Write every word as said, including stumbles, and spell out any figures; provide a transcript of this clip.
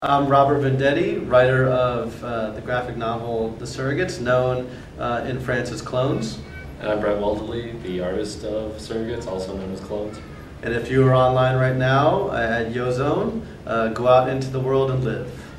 I'm Robert Venditti, writer of uh, the graphic novel The Surrogates, known uh, in France as Clones. And I'm Brett Weldele, the artist of Surrogates, also known as Clones. And if you are online right now at YoZone, uh, go out into the world and live.